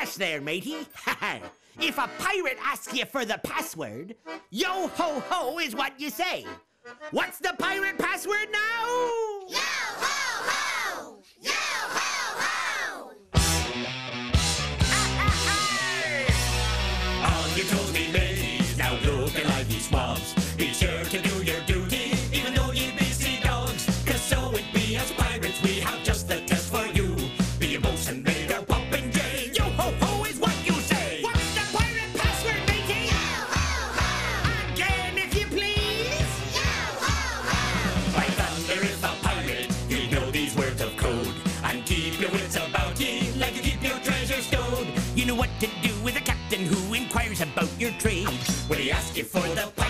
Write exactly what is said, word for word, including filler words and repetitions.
flash there, matey. If a pirate asks you for the password, yo ho ho is what you say. What's the pirate password now? Yo ho ho! Yo ho ho! On your toes, me mateys, now looking like these swabs. Be sure to do your duty, even though ye be sea dogs. Cause so it be as pirates, we have just the test for you. Be a bosun, mate, or popinjay. Yo ho ho is what you say. What's the pirate password, matey? Yo ho ho! Again, if you please. Yo ho ho! By thunder, if a pirate, you know these words of code. And keep your wits about ye, like you keep your treasure stowed. You know what to do with a captain who inquires about your trade. When he asks you for the